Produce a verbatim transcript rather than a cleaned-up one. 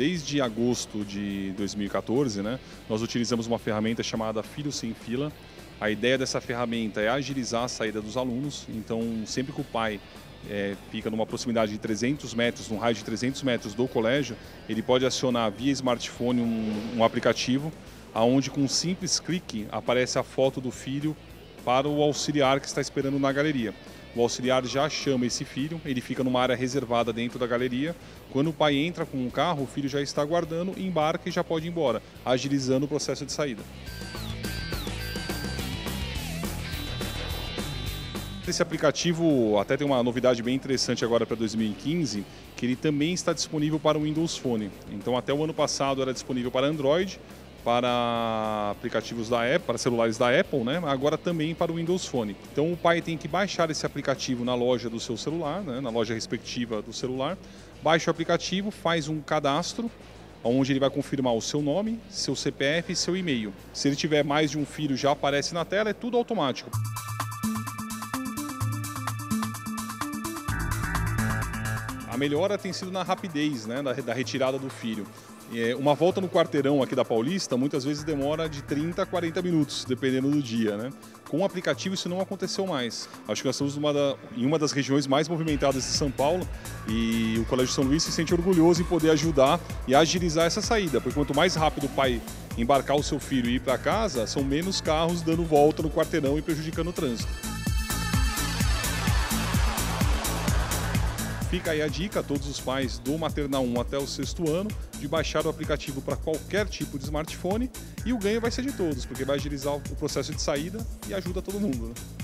desde agosto de dois mil e quatorze, né, nós utilizamos uma ferramenta chamada Filho Sem Fila. A ideia dessa ferramenta é agilizar a saída dos alunos, então sempre que o pai é, fica numa proximidade de trezentos metros, num raio de trezentos metros do colégio, ele pode acionar via smartphone um, um aplicativo, onde com um simples clique aparece a foto do filho para o auxiliar que está esperando na galeria. O auxiliar já chama esse filho, ele fica numa área reservada dentro da galeria. Quando o pai entra com o carro, o filho já está aguardando, embarca e já pode ir embora, agilizando o processo de saída. Esse aplicativo até tem uma novidade bem interessante agora para dois mil e quinze, que ele também está disponível para o Windows Phone. Então até o ano passado era disponível para Android, para aplicativos da Apple, para celulares da Apple, né? Agora também para o Windows Phone. Então o pai tem que baixar esse aplicativo na loja do seu celular, né? Na loja respectiva do celular, baixa o aplicativo, faz um cadastro, onde ele vai confirmar o seu nome, seu C P F e seu e-mail. Se ele tiver mais de um filho, já aparece na tela, é tudo automático. A melhora tem sido na rapidez, né, da, da retirada do filho. É, uma volta no quarteirão aqui da Paulista muitas vezes demora de trinta a quarenta minutos, dependendo do dia, né? Com o aplicativo isso não aconteceu mais. Acho que nós estamos numa da, em uma das regiões mais movimentadas de São Paulo e o Colégio São Luís se sente orgulhoso em poder ajudar e agilizar essa saída, porque quanto mais rápido o pai embarcar o seu filho e ir para casa, são menos carros dando volta no quarteirão e prejudicando o trânsito. Fica aí a dica a todos os pais do maternal um até o sexto ano de baixar o aplicativo para qualquer tipo de smartphone e o ganho vai ser de todos, porque vai agilizar o processo de saída e ajuda todo mundo, né?